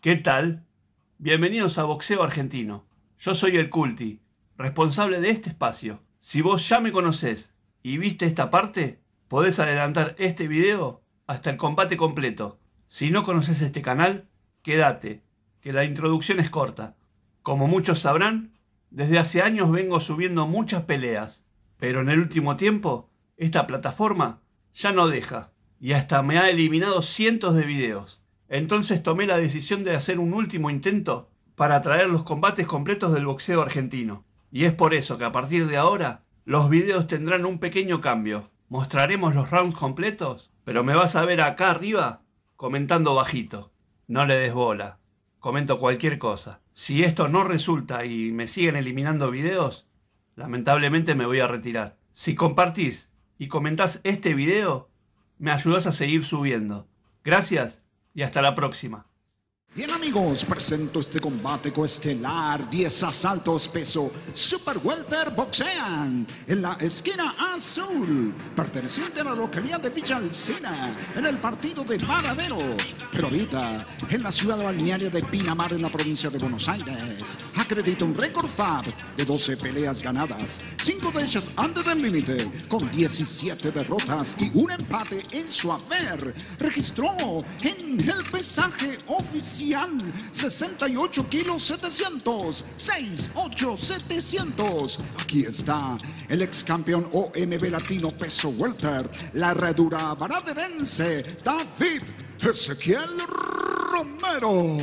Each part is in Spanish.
¿Qué tal? Bienvenidos a Boxeo Argentino. Yo soy el Culti, responsable de este espacio. Si vos ya me conocés y viste esta parte, podés adelantar este video hasta el combate completo. Si no conoces este canal, quédate, que la introducción es corta. Como muchos sabrán, desde hace años vengo subiendo muchas peleas, pero en el último tiempo, esta plataforma ya no deja, y hasta me ha eliminado cientos de videos. Entonces tomé la decisión de hacer un último intento para traer los combates completos del boxeo argentino. Y es por eso que a partir de ahora, los videos tendrán un pequeño cambio. Mostraremos los rounds completos, pero me vas a ver acá arriba comentando bajito. No le des bola, comento cualquier cosa. Si esto no resulta y me siguen eliminando videos, lamentablemente me voy a retirar. Si compartís y comentás este video, me ayudás a seguir subiendo. Gracias y hasta la próxima. Bien amigos, presento este combate coestelar, 10 asaltos peso Super Welter boxean en la esquina azul, perteneciente a la localidad de Villa Alcina, en el partido de Varadero, pero ahorita en la ciudad balnearia de Pinamar, en la provincia de Buenos Aires. Acredita un récord FAB de 12 peleas ganadas, 5 de ellas antes del límite, con 17 derrotas y un empate en su haber. Registró en el pesaje oficial 68 kilos 700, 68 700. Aquí está el ex campeón OMB latino peso welter, la herradura varaderense David Ezequiel Romero.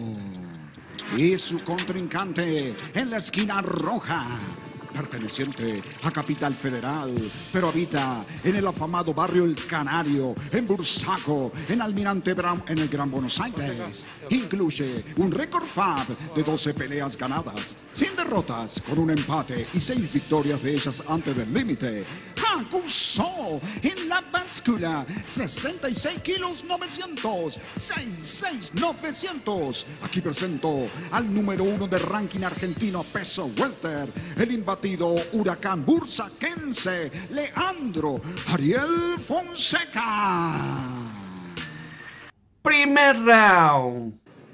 Y su contrincante en la esquina roja, perteneciente a Capital Federal, pero habita en el afamado barrio El Canario, en Bursaco, en Almirante Brown, en el Gran Buenos Aires. Incluye un récord FAB de 12 peleas ganadas, 100 derrotas, con un empate y 6 victorias de ellas antes del límite. Acusó en la báscula 66 kilos 900, 66 900. Aquí presento al número 1 de ranking argentino peso welter, el imbatido huracán bursaquense Leandro Ariel Fonseca. Primer round.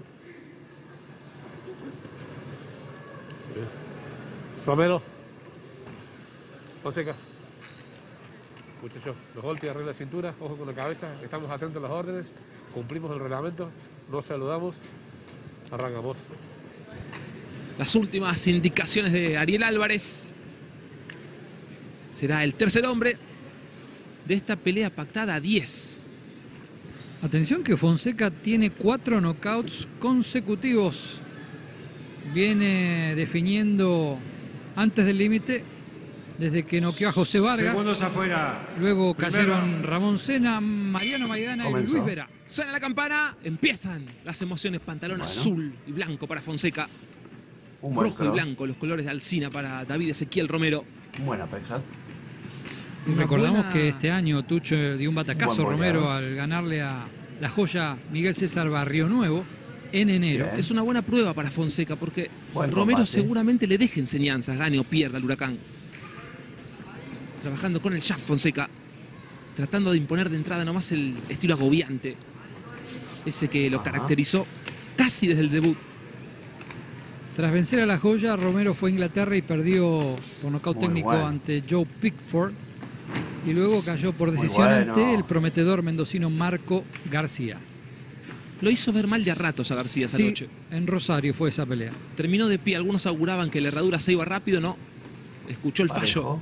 Romero. Fonseca. Muchachos, los golpes, arregla la cintura, ojo con la cabeza, estamos atentos a las órdenes, cumplimos el reglamento, nos saludamos, arrancamos. Las últimas indicaciones de Ariel Álvarez. Será el tercer hombre de esta pelea pactada a 10. Atención que Fonseca tiene 4 knockouts consecutivos. Viene definiendo antes del límite, desde que noqueó a José Vargas. Segundos afuera. Luego cayeron Primero. Ramón Sena, Mariano Maidana y Luis Vera. Suena la campana, empiezan las emociones. Pantalón azul y blanco para Fonseca. Rojo y blanco, los colores de Alcina para David Ezequiel Romero. Buena peja. Y recordamos que este año Tucho dio un batacazo a Romero al ganarle a la joya Miguel César Barrio Nuevo en enero. Es una buena prueba para Fonseca porque Romero combate. seguramente le deje enseñanzas, gane o pierda al huracán. Trabajando con el jab Fonseca, tratando de imponer de entrada nomás el estilo agobiante, ese que lo caracterizó casi desde el debut. Tras vencer a la joya, Romero fue a Inglaterra y perdió por nocaut técnico ante Joe Pickford. Y luego cayó por decisión ante el prometedor mendocino Marco García. Lo hizo ver mal de a ratos a García esa noche. En Rosario fue esa pelea. Terminó de pie, algunos auguraban que la herradura se iba rápido, no. Escuchó el fallo.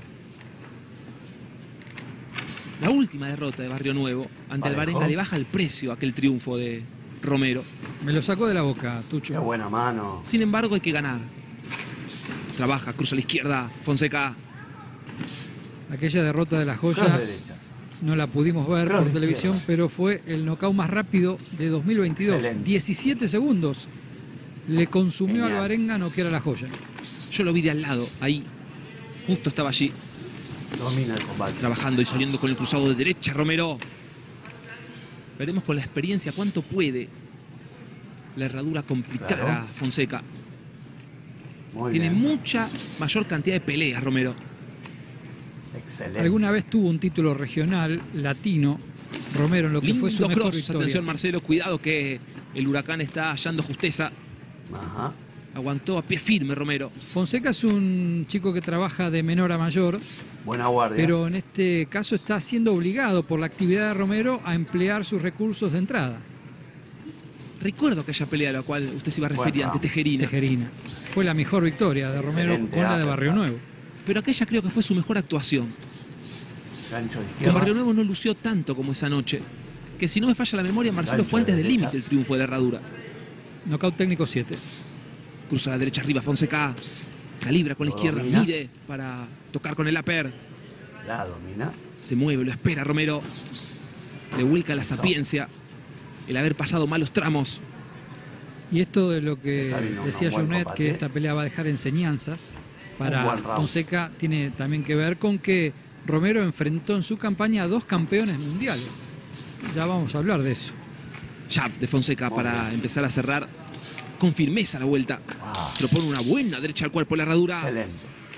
La última derrota de Barrio Nuevo ante Alvarenga le baja el precio a aquel triunfo de Romero. Me lo sacó de la boca, Tucho. Qué buena mano. Sin embargo, hay que ganar. Trabaja, cruza a la izquierda, Fonseca. Aquella derrota de la joya no la pudimos ver por televisión, pero fue el nocaut más rápido de 2022. Excelente. 17 segundos le consumió a Alvarenga noquear a la joya. Yo lo vi de al lado, ahí. Justo estaba allí. Domina el combate. Trabajando y saliendo con el cruzado de derecha, Romero. Veremos con la experiencia cuánto puede la herradura complicada Fonseca. Tiene mucha mayor cantidad de peleas, Romero. Excelente. Alguna vez tuvo un título regional latino Romero en lo que Lindo fue su mejor cross, victoria. atención Sí. Marcelo, cuidado que El Huracán está hallando justeza. Ajá. Aguantó a pie firme Romero. Fonseca es un chico que trabaja de menor a mayor. Buena guardia. Pero en este caso está siendo obligado por la actividad de Romero a emplear sus recursos de entrada. Recuerdo aquella pelea a la cual usted se iba a referir ante Tejerina. Tejerina. Fue la mejor victoria de Romero con la de Barrio Nuevo. Pero aquella creo que fue su mejor actuación. Gancho de Con izquierda. Barrio Nuevo no lució tanto como esa noche. Que si no me falla la memoria, Marcelo Gancho fue antes de del derecha. límite el triunfo de la Herradura. Nocaut técnico 7. Cruza a la derecha arriba Fonseca. Calibra con la Lo izquierda. domina. Mide para tocar con el upper. La domina. Se mueve, lo espera Romero. Le vuelca la sapiencia. El haber pasado malos tramos. Y esto de lo que Está bien, decía un buen Jornet, combate. que esta pelea va a dejar enseñanzas Un para buen round. Fonseca, tiene también que ver con que Romero enfrentó en su campaña a 2 campeones mundiales. Ya vamos a hablar de eso. Jab de Fonseca Muy para bien. empezar a cerrar con firmeza la vuelta. Wow. Propone una buena derecha al cuerpo de la Herradura. Excelente.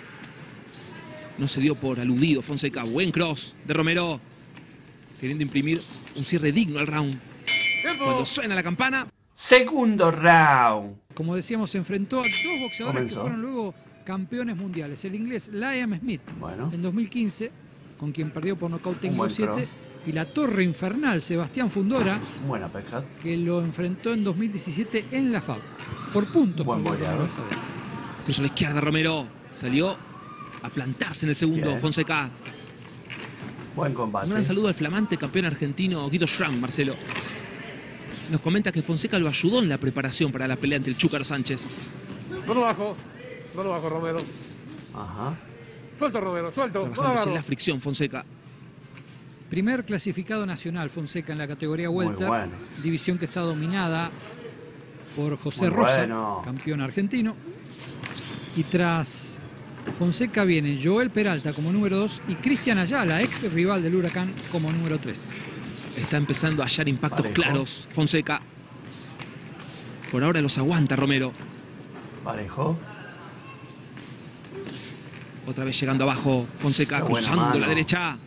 No se dio por aludido Fonseca. Buen cross de Romero. Queriendo imprimir un cierre digno al round. Cuando suena la campana, Segundo round. Como decíamos, se enfrentó a 2 boxeadores Comenzó. que fueron luego campeones mundiales. El inglés Liam Smith Bueno. en 2015, con quien perdió por nocaut técnico buen 7. cross. Y la torre infernal Sebastián Fundora, Buena pesca. que lo enfrentó en 2017 en la FAB. Por puntos. Buen perdió boleador. esa vez. cruzó a la izquierda Romero. Salió a plantarse en el segundo Bien. Fonseca. Buen Un combate. gran saludo al flamante campeón argentino Guido Schramm, Marcelo. Nos comenta que Fonseca lo ayudó en la preparación para la pelea ante el Chúcaro Sánchez. No lo bajo Romero. Ajá. Suelto Romero, suelto. No lo Trabajándose en agarro. la fricción Fonseca. Primer clasificado nacional Fonseca en la categoría Muy welter, bueno. división que está dominada por José Muy Rosa, bueno. campeón argentino. Y tras Fonseca viene Joel Peralta como número 2 y Cristian Ayala, ex rival del Huracán, como número 3. Está empezando a hallar impactos Parejo. claros Fonseca. Por ahora los aguanta Romero. Parejo. Otra vez llegando abajo Fonseca, Qué buena cruzando mano. la derecha.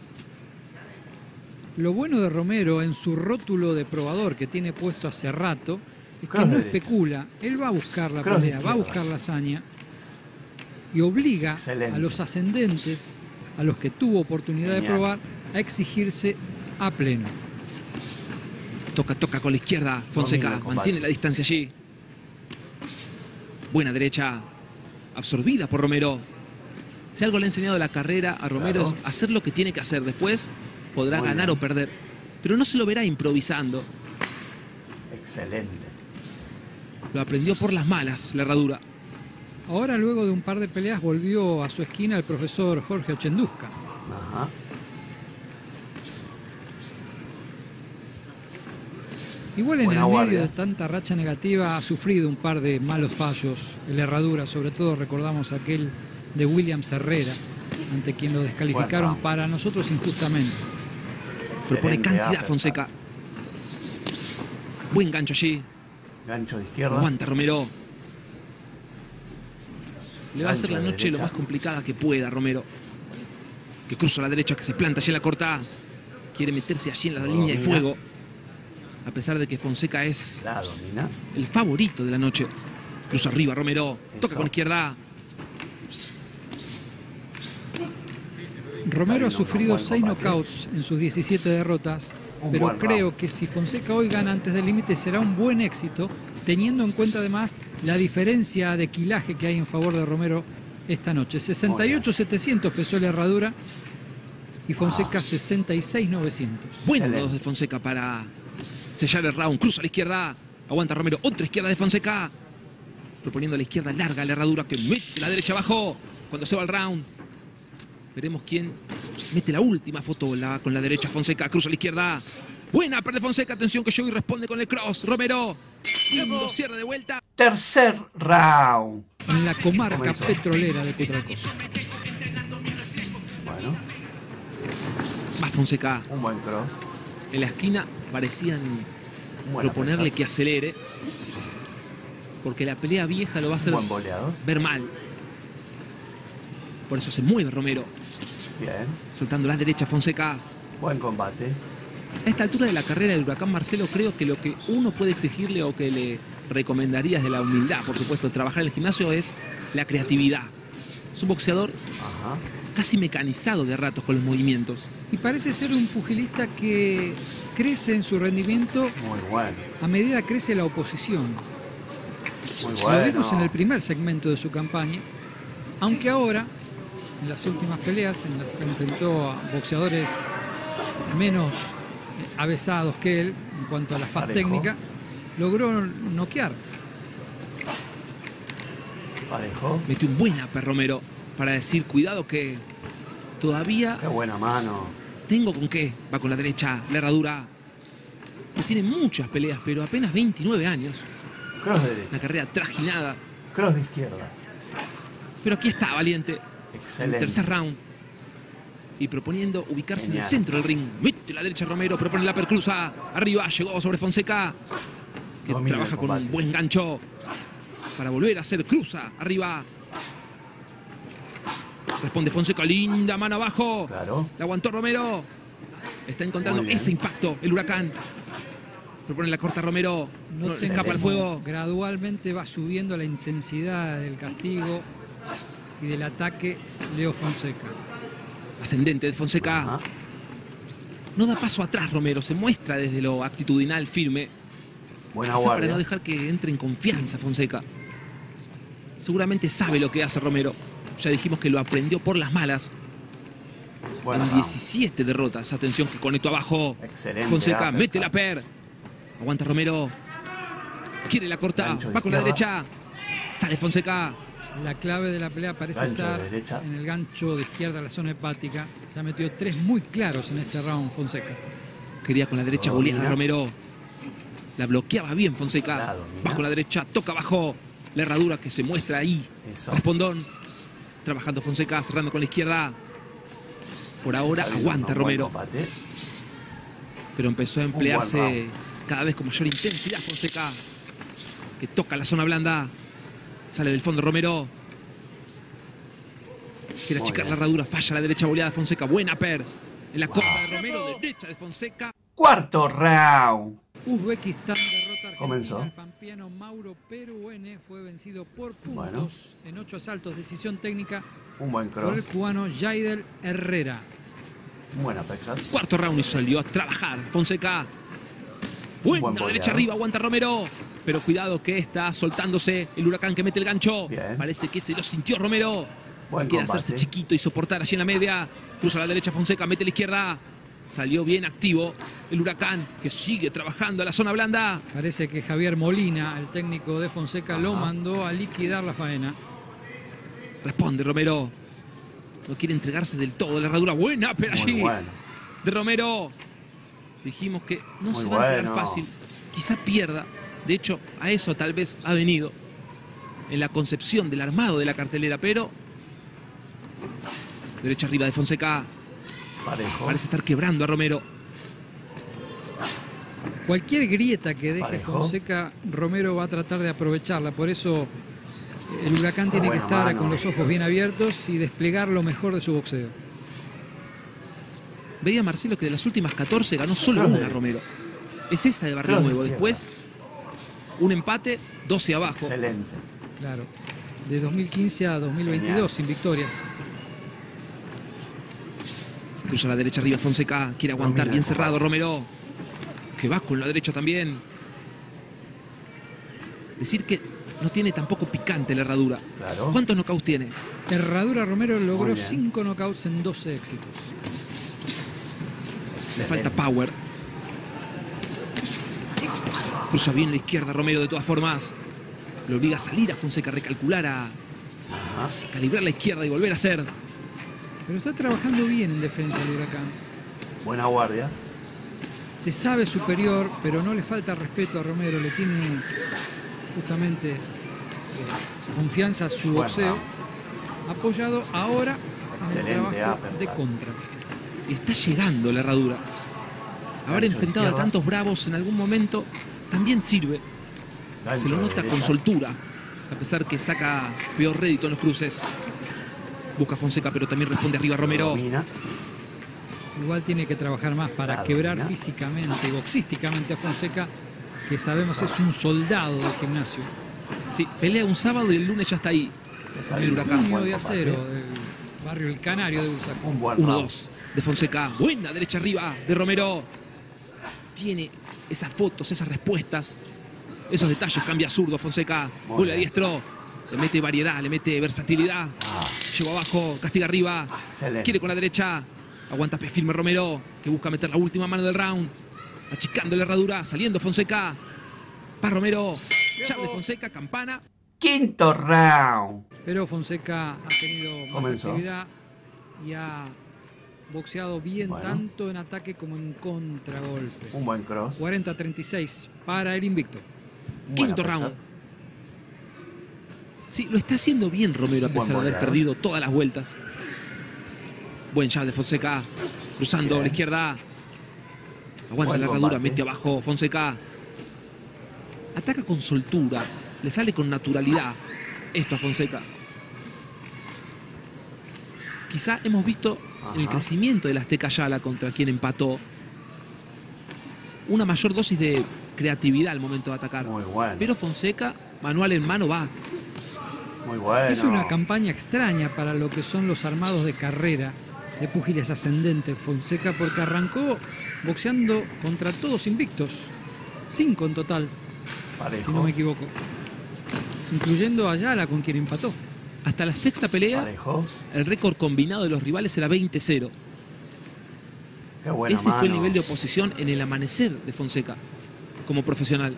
Lo bueno de Romero en su rótulo de probador que tiene puesto hace rato es que Cross no derecha. especula, él va a buscar la Cross pelea, va a izquierda. buscar la hazaña y obliga Excelente. a los ascendentes, a los que tuvo oportunidad de Genial. probar, a exigirse a pleno. Toca con la izquierda Fonseca. Domina el combate. Mantiene la distancia allí. Buena derecha. Absorbida por Romero. Si algo le ha enseñado la carrera a Romero Claro. es hacer lo que tiene que hacer. Después podrá Muy ganar bien. o perder. Pero no se lo verá improvisando. Excelente. Lo aprendió por las malas, la Herradura. Ahora, luego de un par de peleas, volvió a su esquina el profesor Jorge Ochenduzca. Ajá. Igual en Buena el medio guardia. de tanta racha negativa ha sufrido un par de malos fallos el Herradura, sobre todo recordamos aquel de Williams Herrera, ante quien lo descalificaron Buen round. para nosotros injustamente. Propone Excelente cantidad uppercut. Fonseca. Buen gancho allí. Gancho de Lo izquierda. aguanta Romero. Le va a hacer Gancho la de noche lo derecha. más complicada que pueda Romero. Que cruza a la derecha, que se planta allí en la corta. Quiere meterse allí en la Lo línea de domina. fuego. A pesar de que Fonseca es La domina. el favorito de la noche. Cruza arriba Romero. Toca Eso. con la izquierda. Romero ha bien, un sufrido buen 6 combate. knockouts en sus 17 derrotas, Un pero buen creo round. que si Fonseca hoy gana antes del límite será un buen éxito, teniendo en cuenta además la diferencia de quilaje que hay en favor de Romero esta noche. 68.700 pesó la Herradura y Fonseca 66.900. Buenos Excelente. dos de Fonseca para sellar el round. Cruza a la izquierda. Aguanta Romero. Otra izquierda de Fonseca. Proponiendo a la izquierda larga la Herradura que mete la derecha abajo. Cuando se va el round. Veremos quién mete la última foto con la derecha. Fonseca cruza a la izquierda. Buena pierde Fonseca. Atención que Joey responde con el cross. Romero. Lindo cierre de vuelta. Tercer round. En la comarca Comenzó. petrolera de Cutralcó. Bueno, Va Fonseca. un buen cross. En la esquina parecían Buena proponerle pesca. que acelere. Porque la pelea vieja lo va a hacer Un buen boleador. ver mal. Por eso se mueve Romero. Bien. Soltando la derecha Fonseca. Buen combate. A esta altura de la carrera del Huracán, Marcelo, creo que lo que uno puede exigirle o que le recomendaría desde la humildad, por supuesto, trabajar en el gimnasio es la creatividad. Es un boxeador casi mecanizado de ratos con los movimientos. Y parece ser un pugilista que crece en su rendimiento a medida que crece la oposición. Lo vimos en el primer segmento de su campaña, aunque ahora, en las últimas peleas, en las que enfrentó a boxeadores menos avesados que él en cuanto a la faz técnica, logró noquear. Metió un buen upper Romero para decir, cuidado que todavía... ¡Qué buena mano! Tengo con qué. Va con la derecha, la herradura. No tiene muchas peleas, pero apenas 29 años. Cross de derecha. Una carrera trajinada. Cross de izquierda. Pero aquí está, valiente. Excelente. El tercer round. Y proponiendo ubicarse en el centro del ring. Mete la derecha Romero, propone la percruza. Arriba, llegó sobre Fonseca, que trabaja con un buen gancho para volver a hacer cruza. Arriba. Responde Fonseca, linda mano abajo. Claro. La aguantó Romero. Está encontrando ese impacto el Huracán. Propone la corta Romero. No escapa al fuego. Gradualmente va subiendo la intensidad del castigo y del ataque Leo Fonseca. Ascendente de Fonseca. No da paso atrás Romero. Se muestra desde lo actitudinal firme. Buena guardia. Para no dejar que entre en confianza Fonseca. Seguramente sabe lo que hace Romero. Ya dijimos que lo aprendió por las malas. En 17 derrotas. Atención que conectó abajo. Excelente. Fonseca mete la per. Aguanta Romero. Quiere la corta. Va con la derecha. Sale Fonseca. La clave de la pelea parece estar en el gancho de izquierda a la zona hepática. Ya metió 3 muy claros en este round Fonseca. Quería con la derecha goleada Romero. La bloqueaba bien Fonseca. Va con la derecha, toca abajo. La herradura que se muestra ahí. Respondón. Trabajando Fonseca, cerrando con la izquierda. Por ahora aguanta Romero. Pero empezó a emplearse cada vez con mayor intensidad Fonseca, que toca la zona blanda. Sale del fondo Romero. Quiere achicar la herradura. Falla la derecha boleada Fonseca. Buena per. En la corta de Romero. Derecha de Fonseca. Cuarto round. Uzbekistán derrota a Comenzó. El pampeano Mauro Peruene fue vencido por puntos en 8 asaltos. Decisión técnica Un buen cross. por el cubano Jaidel Herrera. Buena pesca. Cuarto round y salió a trabajar Fonseca. Buena derecha arriba. Aguanta Romero. Pero cuidado que está soltándose el Huracán que mete el gancho. Bien. Parece que se lo sintió Romero. Buen Quiere combate. hacerse chiquito y soportar allí en la media. Cruza a la derecha Fonseca, mete a la izquierda. Salió bien activo el Huracán, que sigue trabajando a la zona blanda. Parece que Javier Molina, el técnico de Fonseca, lo mandó a liquidar la faena. Responde Romero. No quiere entregarse del todo la herradura. Buena, pero allí de Romero. Dijimos que no se va a entregar fácil. Quizá pierda. De hecho, a eso tal vez ha venido en la concepción del armado de la cartelera, pero derecha arriba de Fonseca. Parece estar quebrando a Romero. Cualquier grieta que deje Fonseca, Romero va a tratar de aprovecharla. Por eso el Huracán tiene que estar con los ojos bien abiertos y desplegar lo mejor de su boxeo. Veía Marcelo que de las últimas 14 ganó solo una Romero. Es esa de Barrio Nuevo. Después un empate, 12 abajo. Excelente. Claro. De 2015 a 2022 sin victorias. Cruza a la derecha arriba Fonseca. Quiere aguantar bien cerrado Romero. Que va con la derecha también. Decir que no tiene tampoco picante la herradura. Claro. ¿Cuántos knockouts tiene? Herradura Romero logró 5 knockouts en 12 éxitos. Le falta power. Cruza bien la izquierda Romero de todas formas. Le obliga a salir a Fonseca, a recalcular, a calibrar la izquierda y volver a hacer. Pero está trabajando bien en defensa el Huracán. Buena guardia. Se sabe superior, pero no le falta respeto a Romero. Le tiene justamente confianza a su boxeo. Apoyado ahora en el trabajo de contra. Y está llegando la herradura. Haber enfrentado a tantos bravos en algún momento también sirve. Se lo nota con soltura, a pesar que saca peor rédito en los cruces. Busca Fonseca, pero también responde arriba Romero. Igual tiene que trabajar más para quebrar físicamente y boxísticamente a Fonseca, que sabemos es un soldado del gimnasio. Sí, pelea un sábado y el lunes ya está ahí. El Puño de Acero del barrio El Canario de Bursaco. 1-2 de Fonseca. Buena derecha arriba de Romero. Tiene esas fotos, esas respuestas, esos detalles. Cambia zurdo Fonseca. Vuelve a diestro. Le mete variedad, le mete versatilidad. Llegó abajo, castiga arriba. Excelente. Quiere con la derecha. Aguanta pie firme Romero, que busca meter la última mano del round. Achicando la herradura, saliendo Fonseca. Pa Romero. Llave de Fonseca, campana. Quinto round. Pero Fonseca ha tenido más actividad y ha boxeado bien tanto en ataque como en contragolpe. Un buen cross. 40-36 para el invicto. Quinto round. Sí, lo está haciendo bien Romero a pesar de haber perdido todas las vueltas. Buen jab de Fonseca. Cruzando a la izquierda. Aguanta la herradura, mete abajo Fonseca. Ataca con soltura. Le sale con naturalidad esto a Fonseca. Quizá hemos visto en el crecimiento del Azteca Ayala, contra quien empató, una mayor dosis de creatividad al momento de atacar. Muy bueno. Pero Fonseca, manual en mano, va. Muy bueno. Es una campaña extraña para lo que son los armados de carrera de púgiles ascendentes Fonseca, porque arrancó boxeando contra todos invictos. 5 en total, si no me equivoco. Incluyendo a Ayala, con quien empató. Hasta la sexta pelea, el récord combinado de los rivales era 20-0. Ese fue el nivel de oposición en el amanecer de Fonseca como profesional.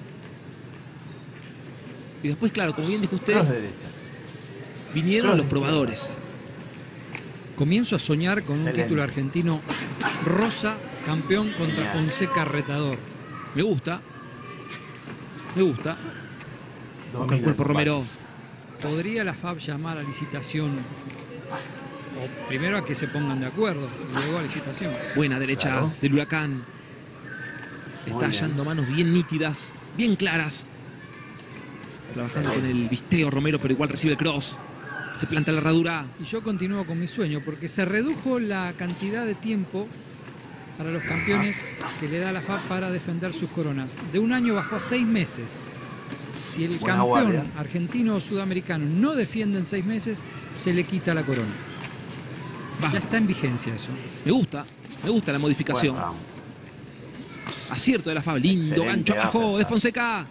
Y después, claro, como bien dijo usted, vinieron los probadores. Comienzo a soñar con un título argentino rosa, campeón contra Fonseca retador. Me gusta. Me gusta. Busca el cuerpo Romero. ¿Podría la FAB llamar a licitación? O primero a que se pongan de acuerdo, y luego a licitación. Buena derecha del Huracán. Está hallando manos bien nítidas, bien claras. Trabajando con el visteo Romero, pero igual recibe el cross. Se planta la herradura. Y yo continúo con mi sueño, porque se redujo la cantidad de tiempo para los campeones que le da la FAB para defender sus coronas. De un año bajó a 6 meses. Si el campeón argentino o sudamericano no defiende en 6 meses, se le quita la corona. Ya está en vigencia eso. Me gusta la modificación. Acierto de la FAB, lindo gancho abajo de Fonseca.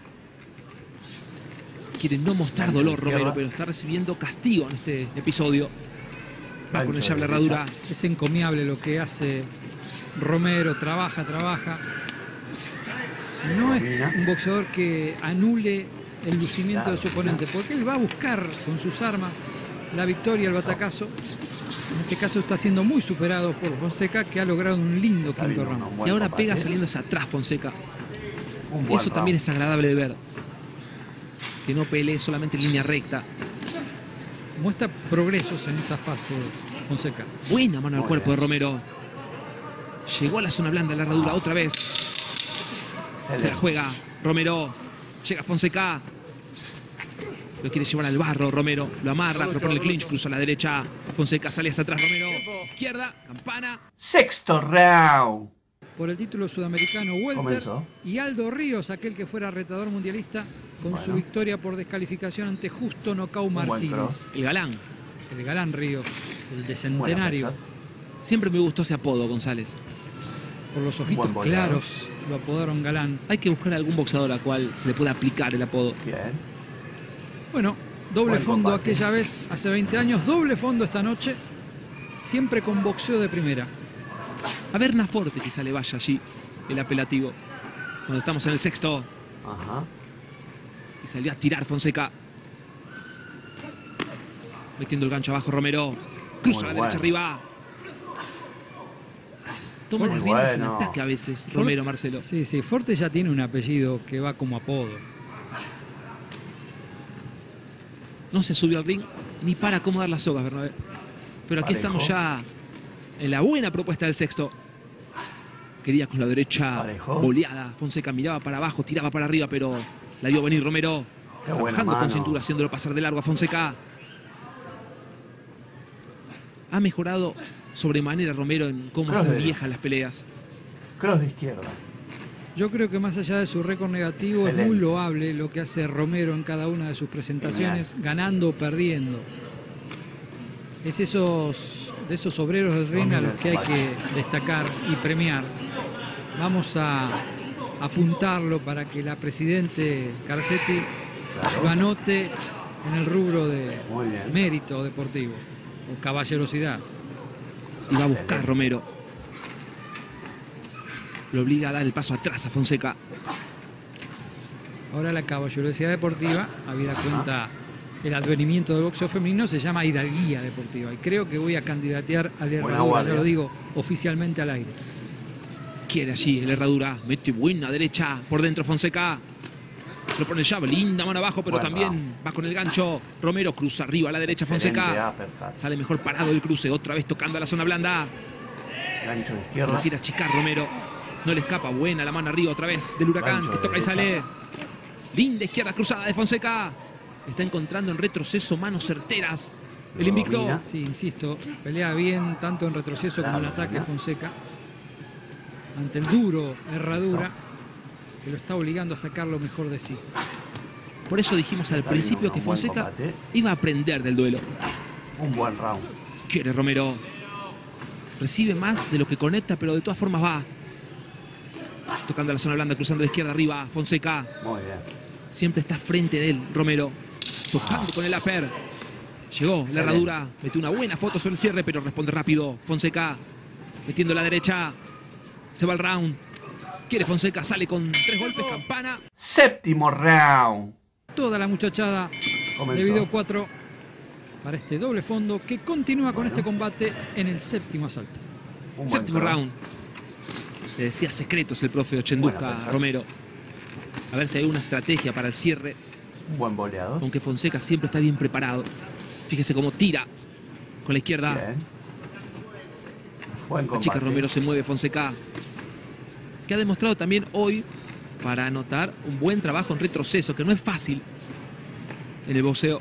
Quiere no mostrar dolor Romero, pero está recibiendo castigo en este episodio. Va con el jab la herradura. Es encomiable lo que hace Romero, trabaja. No es un boxeador que anule el lucimiento de su oponente, porque él va a buscar con sus armas la victoria, el batacazo. En este caso está siendo muy superado por Fonseca, que ha logrado un lindo quinto round. Y ahora pega saliendo hacia atrás Fonseca. Eso también es agradable de ver. Que no pelee solamente en línea recta. Muestra progresos en esa fase Fonseca. Buena mano al cuerpo de Romero. Llegó a la zona blanda de la herradura otra vez. Se la juega Romero. Llega Fonseca. Lo quiere llevar al barro Romero. Lo amarra, propone el clinch, cruza a la derecha. Fonseca sale hacia atrás Romero. Izquierda, campana. Sexto round. Por el título sudamericano welter. Y Aldo Ríos, aquel que fuera retador mundialista, con su victoria por descalificación ante Justo Nocao Martínez. El galán. El galán Ríos, el de centenario. Siempre me gustó ese apodo, González. Por los ojitos claros lo apodaron galán. Hay que buscar algún boxeador al cual se le pueda aplicar el apodo. Bien. Bueno, doble fondo aquella vez, hace 20 años. Doble fondo esta noche. Siempre con boxeo de primera. A ver, Naforte quizá le vaya allí el apelativo. Cuando estamos en el sexto. Y salió a tirar Fonseca. Metiendo el gancho abajo Romero. Cruza a la derecha arriba. Toma las riendas en ataque a veces, Romero, Marcelo. Sí, Forte ya tiene un apellido que va como apodo. No se subió al ring ni para acomodar las sogas, Bernabé. Pero aquí estamos ya en la buena propuesta del sexto. Quería con la derecha boleada. Fonseca miraba para abajo, tiraba para arriba, pero la vio venir Romero. Trabajando con cintura, haciéndolo pasar de largo a Fonseca. Ha mejorado sobremanera Romero en cómo hacer viejas las peleas. Cross de izquierda. Yo creo que más allá de su récord negativo, es muy loable lo que hace Romero en cada una de sus presentaciones, ganando o perdiendo. Es de esos obreros del ring a los que hay que destacar y premiar. Vamos a apuntarlo para que la presidente Carcetti lo anote en el rubro de mérito deportivo o caballerosidad. Y va a buscar Romero. Lo obliga a dar el paso atrás a Fonseca. Ahora la caballerosidad deportiva, habida cuenta el advenimiento del boxeo femenino, se llama hidalguía deportiva. Y creo que voy a candidatear a la Herradura, ya lo digo oficialmente al aire. Quiere allí el Herradura, mete buena derecha por dentro Fonseca. Lo pone llave, linda mano abajo, pero también va con el gancho. Romero cruza arriba a la derecha Fonseca. Sale mejor parado el cruce, otra vez tocando a la zona blanda. Gancho de izquierda. Lo quiere achicar Romero. No le escapa, buena la mano arriba otra vez del Huracán, que toca y sale. Linda izquierda cruzada de Fonseca. Está encontrando en retroceso manos certeras. El invicto. Sí, insisto, pelea bien tanto en retroceso como en ataque Fonseca. Ante el duro Herradura, que lo está obligando a sacar lo mejor de sí. Por eso dijimos al principio que Fonseca iba a aprender del duelo. Un buen round. Quiere Romero. Recibe más de lo que conecta, pero de todas formas va. Tocando la zona blanda, cruzando a la izquierda arriba, Fonseca. Muy bien. Siempre está frente de él, Romero. Tocando con el upper. Llegó la Herradura. Metió una buena foto sobre el cierre, pero responde rápido. Fonseca metiendo la derecha. Se va el round. Quiere Fonseca, sale con 3 golpes, campana. Séptimo round. Toda la muchachada de video 4 para este doble fondo que continúa con este combate en el séptimo asalto. Séptimo round. Le decía secretos el profe Ochenduska Romero. A ver si hay una estrategia para el cierre. Un buen boleador. Aunque Fonseca siempre está bien preparado. Fíjese cómo tira con la izquierda. Bien. Buen combate. La chica Romero se mueve, Fonseca. Que ha demostrado también hoy para anotar un buen trabajo en retroceso, que no es fácil en el boxeo.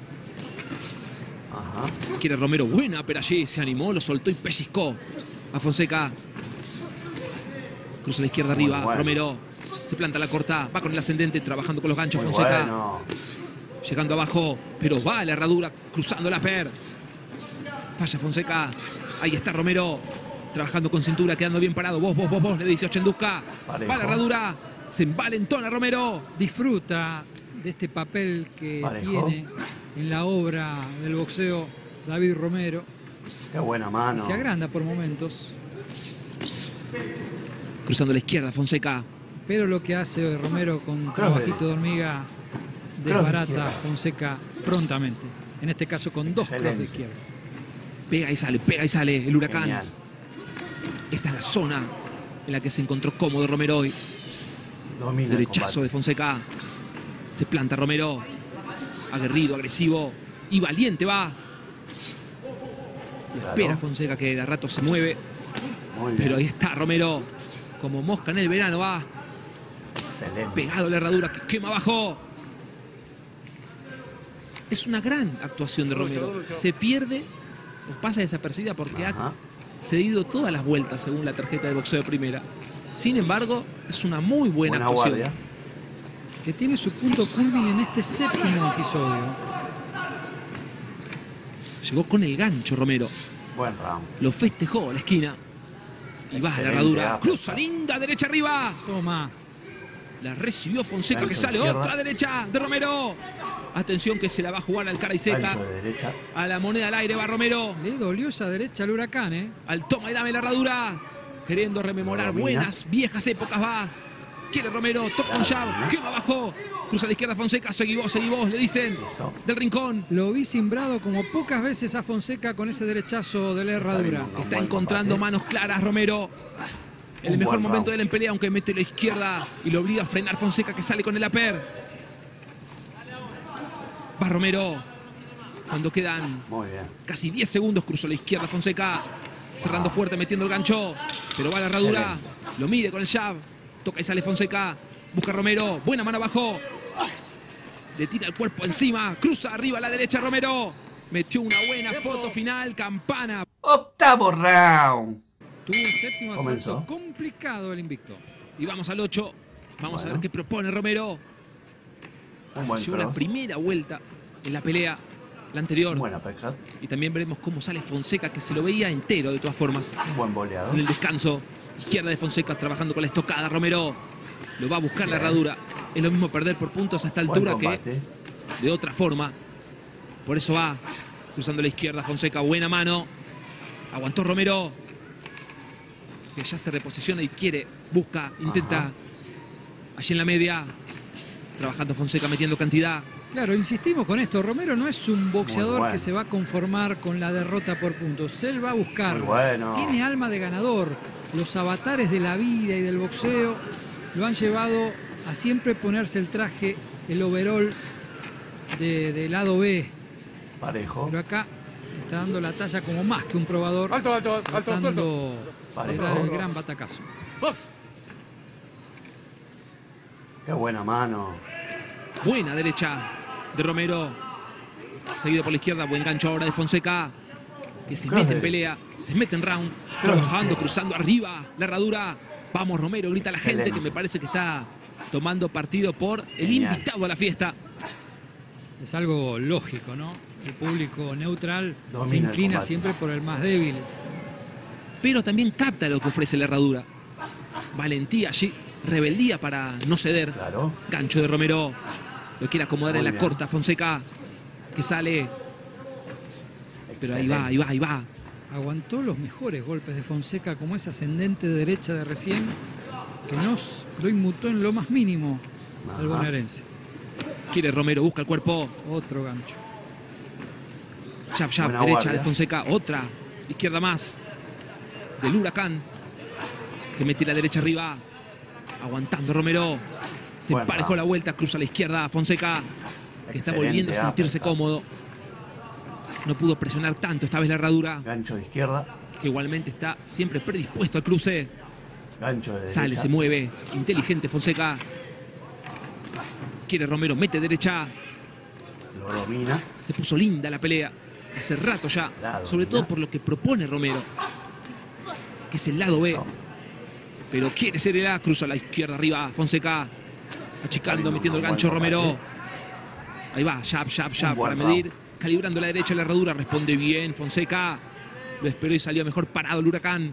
Ajá. Quiere Romero, buena, pero allí se animó, lo soltó y pellizcó a Fonseca. Cruza la izquierda arriba, Romero. Se planta la corta, va con el ascendente, trabajando con los ganchos, Fonseca. Bueno. Llegando abajo, pero va a la Herradura, cruzando la per. Falla Fonseca. Ahí está Romero. Trabajando con cintura, quedando bien parado. Vos, le dice Ochenduska. Va la Herradura. Se envalentona Romero. Disfruta de este papel que tiene en la obra del boxeo David Romero. Qué buena mano. Se agranda por momentos. Cruzando la izquierda, Fonseca. Pero lo que hace Romero con trabajito de hormiga desbarata Fonseca prontamente. En este caso con 2 cross de izquierda. Pega y sale el Huracán. Genial. Esta es la zona en la que se encontró cómodo Romero hoy. Domina derechazo de Fonseca. Se planta Romero. Aguerrido, agresivo y valiente va. Y espera Fonseca, que de a rato se mueve. Pero ahí está Romero. Como mosca en el verano va. Excelente. Pegado la Herradura, que quema abajo. Es una gran actuación de Romero. Se pierde, nos pasa desapercibida porque ha cedido todas las vueltas según la tarjeta de boxeo de primera. Sin embargo, es una muy buena actuación. Guardia. Que tiene su punto culmin en este séptimo episodio. Llegó con el gancho Romero. Buen round. Lo festejó a la esquina. Y va a la Herradura. Cruza linda, derecha arriba. Toma. La recibió Fonseca, que sale otra derecha de Romero. Atención, que se la va a jugar al cara y seca. A la moneda al aire va Romero. Le dolió esa derecha al Huracán, ¿eh? Al toma y dame la Herradura. Queriendo rememorar buenas, viejas épocas va. Quiere Romero, toca un jab, quema abajo. Cruza a la izquierda Fonseca, seguí vos, le dicen. Del rincón. Lo vi cimbrado como pocas veces a Fonseca con ese derechazo de la Herradura. Está encontrando manos claras Romero. En el mejor momento de la pelea, aunque mete la izquierda y lo obliga a frenar Fonseca, que sale con el upper. Va Romero. Cuando quedan casi 10 segundos, cruzó la izquierda Fonseca. Cerrando fuerte, metiendo el gancho. Pero va la Herradura. Lo mide con el jab. Toca y sale Fonseca. Busca Romero. Buena mano abajo. Le tira el cuerpo encima. Cruza arriba a la derecha Romero. Metió una buena foto final. Campana. Octavo round. Tuvo un séptimo asalto Comenzó. complicado el invicto. Y vamos al 8. Vamos a ver qué propone Romero. Un buen Llegó la cross. primera vuelta en la pelea, la anterior. Buena pesca. Y también veremos cómo sale Fonseca, que se lo veía entero de todas formas. Un buen boleado. En el descanso, izquierda de Fonseca trabajando con la estocada. Romero lo va a buscar la herradura. Es lo mismo perder por puntos a esta altura que de otra forma. Por eso va cruzando la izquierda Fonseca. Buena mano. Aguantó Romero, que ya se reposiciona y quiere, busca, intenta. Allí en la media, trabajando Fonseca, metiendo cantidad. Claro, insistimos con esto. Romero no es un boxeador que se va a conformar con la derrota por puntos. Él va a buscar. Tiene alma de ganador. Los avatares de la vida y del boxeo lo han llevado a siempre ponerse el traje, el overall de lado B. Parejo. Pero acá está dando la talla como más que un probador. Alto, suelto. Para el gran batacazo. Qué buena mano. Buena derecha de Romero. Seguido por la izquierda. Buen gancho ahora de Fonseca, que se mete en pelea, se mete en round. Trabajando, cruzando arriba la herradura. Vamos Romero, grita la gente, que me parece que está tomando partido por el invitado a la fiesta. Es algo lógico, ¿no? El público neutral se inclina siempre por el más débil. Pero también capta lo que ofrece la herradura. Valentía allí, rebeldía para no ceder. Gancho de Romero. Lo quiere acomodar en la corta Fonseca, que sale. Pero ahí va. Aguantó los mejores golpes de Fonseca, como ese ascendente de derecha de recién, que nos lo inmutó en lo más mínimo al bonaerense. Quiere Romero, busca el cuerpo. Otro gancho. Jab, derecha de Fonseca. Otra. Izquierda más. Del Huracán, que mete la derecha arriba. Aguantando Romero. Se emparejó la vuelta. Cruza a la izquierda Fonseca, que está volviendo a sentirse cómodo. No pudo presionar tanto esta vez la herradura. Gancho de izquierda. Que igualmente está siempre predispuesto al cruce. Gancho de derecha. Sale, se mueve. Inteligente Fonseca. Quiere Romero, mete derecha. Lo domina. Se puso linda la pelea. Hace rato ya. Sobre todo por lo que propone Romero, que es el lado B. Pero quiere ser el A. Cruza a la izquierda arriba Fonseca. Achicando, metiendo el gancho Romero. Ahí va, jab para medir. Calibrando la derecha la herradura. Responde bien Fonseca. Lo esperó y salió mejor parado el Huracán.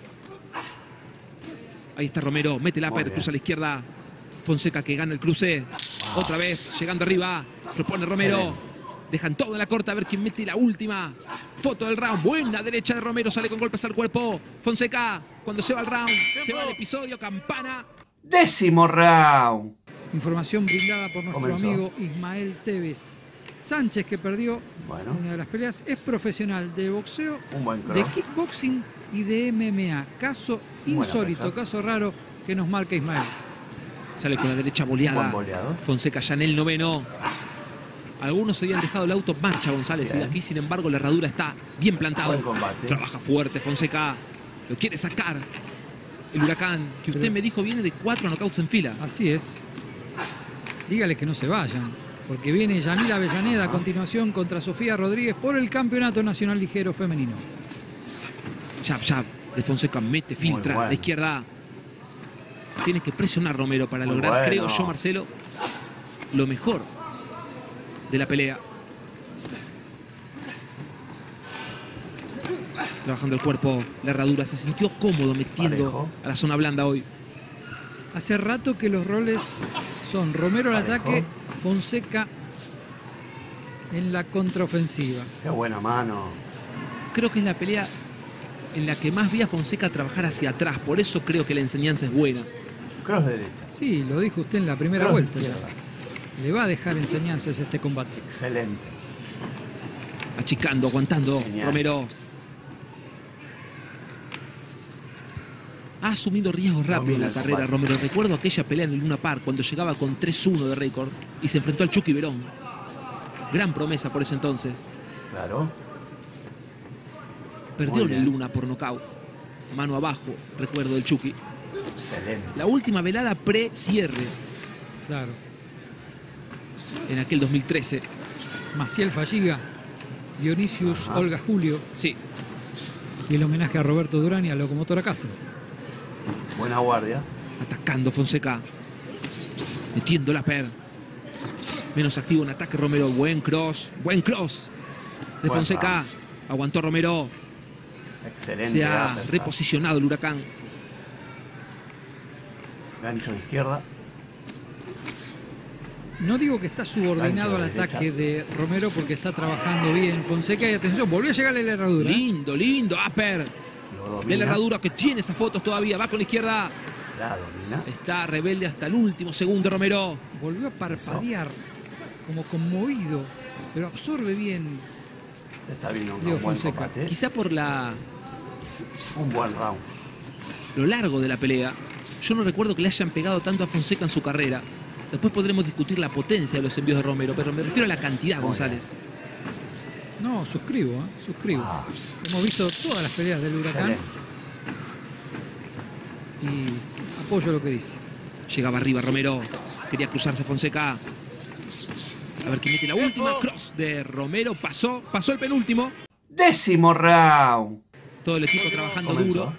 Ahí está Romero. Mete la upper, cruza a la izquierda. Fonseca, que gana el cruce. Otra vez, llegando arriba. Propone Romero. Dejan todo en la corta a ver quién mete la última. Foto del round. Buena derecha de Romero. Sale con golpes al cuerpo. Fonseca, cuando se va el round, se va el episodio. Campana. Décimo round. Información brindada por nuestro amigo Ismael Tevez. Sánchez, que perdió una de las peleas, es profesional de boxeo, de kickboxing y de MMA. Caso insólito, caso raro que nos marca Ismael. Sale con la derecha boleada. Fonseca ya en el noveno. Algunos habían dejado el auto marcha, González. Y aquí, sin embargo, la herradura está bien plantada. Trabaja fuerte Fonseca. Lo quiere sacar el Huracán, que usted me dijo viene de 4 knockouts en fila. Así es. Dígale que no se vayan, porque viene Yamila Avellaneda a continuación contra Sofía Rodríguez por el Campeonato Nacional Ligero Femenino. Jab de Fonseca, mete, filtra a la izquierda. Tiene que presionar Romero para lograr, creo yo, Marcelo, lo mejor de la pelea. Trabajando el cuerpo, la herradura, se sintió cómodo metiendo a la zona blanda hoy. Hace rato que los roles son Romero al ataque, Fonseca en la contraofensiva. Qué buena mano. Creo que es la pelea en la que más vi a Fonseca trabajar hacia atrás. Por eso creo que la enseñanza es buena. Cross derecha. Sí, lo dijo usted en la primera vuelta. Le va a dejar enseñanzas este combate. Excelente. Achicando, aguantando. Romero. Ha asumido riesgos rápido en la carrera, Romero. Recuerdo aquella pelea en el Luna Park cuando llegaba con 3-1 de récord y se enfrentó al Chucky Verón. Gran promesa por ese entonces. Claro. Perdió en el Luna por nocaut. Mano abajo, recuerdo del Chucky. Excelente. La última velada pre-cierre. Claro. En aquel 2013. Maciel Falliga, Dionisius Olga Julio. Sí. Y el homenaje a Roberto Durán y a Locomotora Castro. Buena guardia. Atacando Fonseca. Metiendo la per. Menos activo en ataque Romero. Buen cross. Buen cross de Fonseca. Aguantó Romero. Excelente. Se ha reposicionado el Huracán. Gancho de izquierda. No digo que está subordinado al ataque de Romero porque está trabajando bien Fonseca. Y atención, volvió a llegarle la herradura. Lindo, lindo. Upper de la herradura que tiene esas fotos todavía. Va con la izquierda. La domina. Está rebelde hasta el último segundo Romero. Volvió a parpadear como conmovido, pero absorbe bien. Se está viendo un buen Fonseca. combate. Quizá por un buen round. Lo largo de la pelea. Yo no recuerdo que le hayan pegado tanto a Fonseca en su carrera. Después podremos discutir la potencia de los envíos de Romero, pero me refiero a la cantidad, González. No, suscribo, suscribo. Hemos visto todas las peleas del Huracán. Y apoyo lo que dice. Llegaba arriba Romero. Quería cruzarse Fonseca. A ver quién mete la última. Cross de Romero. Pasó el penúltimo. 10º round. Todo el equipo trabajando duro.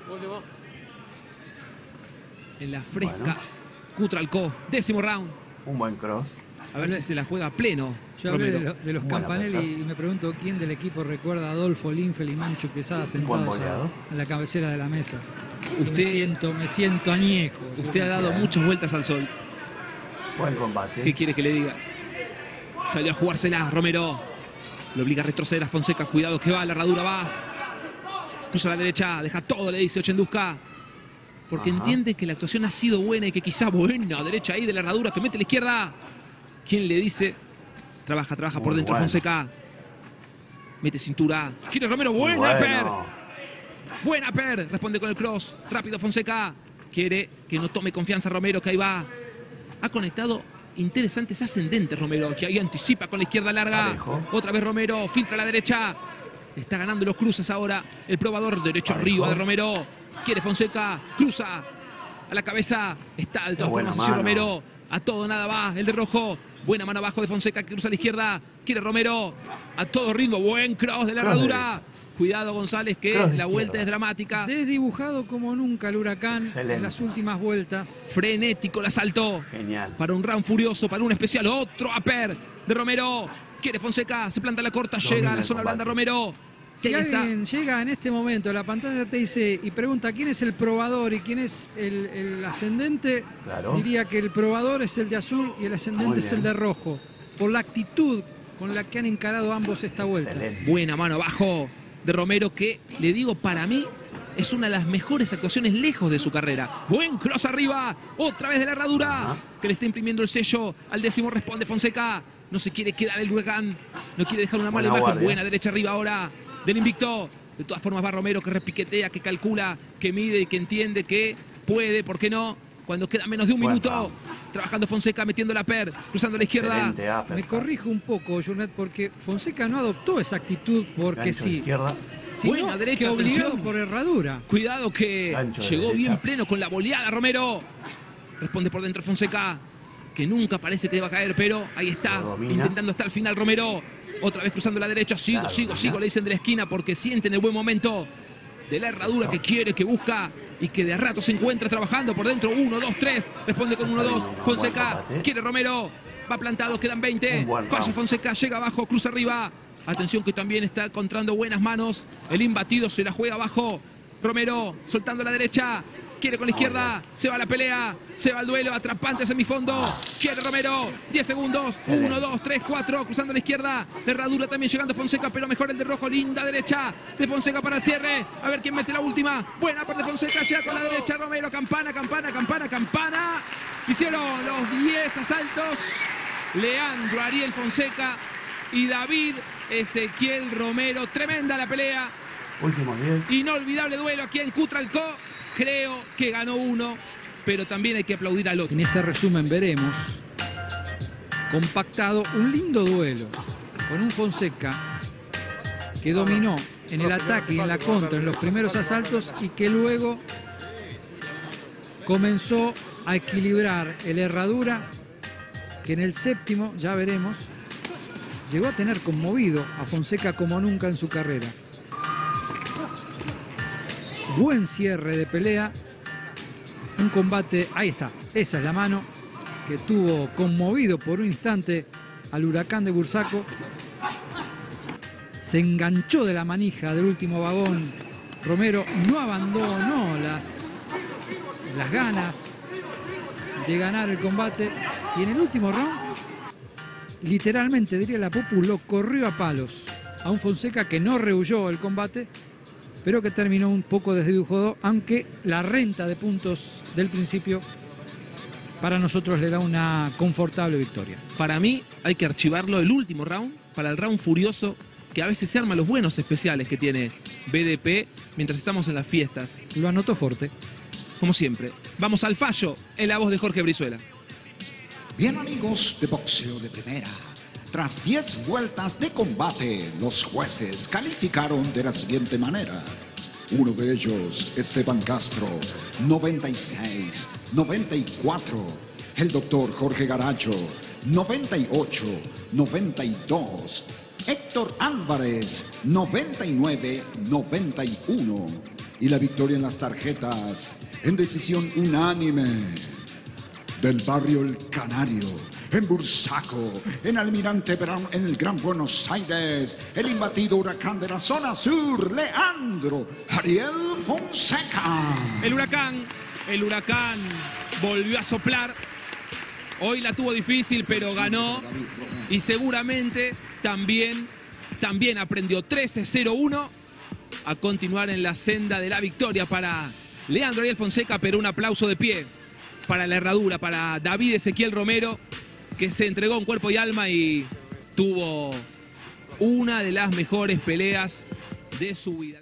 En la fresca Cutralcó. 10º round. Un buen cross. A ver si se la juega a pleno. Yo hablé de los Campanelli y me pregunto quién del equipo recuerda a Adolfo Linfel y Mancho Quesada sentados en la cabecera de la mesa. Me siento añejo. Usted ha dado muchas vueltas al sol. Buen combate. ¿Qué quiere que le diga? Salió a jugársela Romero. Lo obliga a retroceder a Fonseca. Cuidado que va, la herradura va. Cruza a la derecha, deja todo, le dice Ochenduska. Porque entiende que la actuación ha sido buena y que quizá buena derecha ahí de la herradura que mete a la izquierda. ¿Quién le dice? Trabaja por dentro Fonseca. Mete cintura. Quiere Romero. Buena per. Buena per. Responde con el cross. Rápido Fonseca. Quiere que no tome confianza Romero, que ahí va. Ha conectado interesantes ascendentes Romero, que ahí anticipa con la izquierda larga. Parejo. Otra vez Romero. Filtra a la derecha. Está ganando los cruces ahora. El probador derecho arriba de Romero. Quiere Fonseca. Cruza a la cabeza. Está de todas formas allí Romero. A todo nada va. El de rojo. Buena mano abajo de Fonseca que cruza a la izquierda. Quiere Romero. A todo ritmo. Buen cross de la herradura. Cuidado González que la vuelta es dramática. Desdibujado como nunca el Huracán. Excelente. En las últimas vueltas. Frenético el asalto. Genial. Para un round furioso, para un especial. Otro upper de Romero. Quiere Fonseca. Se planta la corta. Llega a la zona blanda Romero. Si alguien llega en este momento, la pantalla te dice y pregunta quién es el probador y quién es el ascendente, diría que el probador es el de azul y el ascendente es el de rojo, por la actitud con la que han encarado ambos esta vuelta. Excelente. Buena mano abajo de Romero que, le digo, para mí es una de las mejores actuaciones lejos de su carrera. Buen cross arriba, otra vez de la herradura, que le está imprimiendo el sello. Al 10º responde Fonseca. No se quiere quedar el Huracán, no quiere dejar una mala imagen. Guardia. Buena derecha arriba ahora del invicto. De todas formas va Romero, que repiquetea, que calcula, que mide y que entiende que puede, ¿por qué no? Cuando queda menos de un minuto, trabajando Fonseca, metiendo la per, cruzando a la izquierda. Me corrijo un poco, Jornet, porque Fonseca no adoptó esa actitud porque sí. Buena derecha, obligado por herradura. Cuidado que llegó bien pleno con la boleada Romero. Responde por dentro Fonseca, que nunca parece que va a caer, pero ahí está, intentando hasta el final Romero. Otra vez cruzando la derecha, sigo, le dicen de la esquina porque sienten el buen momento de la herradura que quiere, que busca y que de a rato se encuentra trabajando por dentro. 1, 2, 3, responde con 1, 2, Fonseca, quiere Romero, va plantado, quedan 20, falla Fonseca, llega abajo, cruza arriba. Atención que también está encontrando buenas manos, el imbatido se la juega abajo, Romero soltando la derecha. Quiere con la izquierda, se va a la pelea, se va al duelo, atrapante semifondo. Quiere Romero, 10 segundos, 1, 2, 3, 4, cruzando a la izquierda. La herradura también llegando Fonseca, pero mejor el de rojo, linda derecha de Fonseca para el cierre. A ver quién mete la última. Buena parte de Fonseca, llega con la derecha Romero, campana. Hicieron los 10 asaltos. Leandro Ariel Fonseca y David Ezequiel Romero. Tremenda la pelea. Último 10. Inolvidable duelo aquí en Cutralcó. Creo que ganó uno, pero también hay que aplaudir al otro. En este resumen veremos compactado un lindo duelo con un Fonseca que dominó en el ataque y en la contra en los primeros asaltos y que luego comenzó a equilibrar el herradura, que en el séptimo, ya veremos, llegó a tener conmovido a Fonseca como nunca en su carrera. buen cierre de pelea. Un combate, ahí está, esa es la mano que tuvo conmovido por un instante al Huracán de Bursaco. Se enganchó de la manija del último vagón. Romero no abandonó las ganas de ganar el combate. Y en el último round, literalmente, diría la Popu, lo corrió a palos a un Fonseca que no rehuyó el combate, pero que terminó un poco desdibujado, aunque la renta de puntos del principio para nosotros le da una confortable victoria. Para mí hay que archivarlo el último round para el round furioso que a veces se arma los buenos especiales que tiene BDP mientras estamos en las fiestas. Lo anotó Forte. Como siempre, vamos al fallo en la voz de Jorge Brizuela. Bien, amigos de Boxeo de Primera, tras 10 vueltas de combate, los jueces calificaron de la siguiente manera. Uno de ellos, Esteban Castro, 96, 94. El doctor Jorge Garacho, 98, 92. Héctor Álvarez, 99, 91. Y la victoria en las tarjetas, en decisión unánime, del barrio El Canario, en Bursaco, en Almirante Brown, en el Gran Buenos Aires, el imbatido Huracán de la zona sur, Leandro Ariel Fonseca. El huracán volvió a soplar. Hoy la tuvo difícil, pero ganó. Y seguramente también aprendió 13-0-1 a continuar en la senda de la victoria para Leandro Ariel Fonseca, pero un aplauso de pie para la Herradura, para David Ezequiel Romero, que se entregó en cuerpo y alma y tuvo una de las mejores peleas de su vida.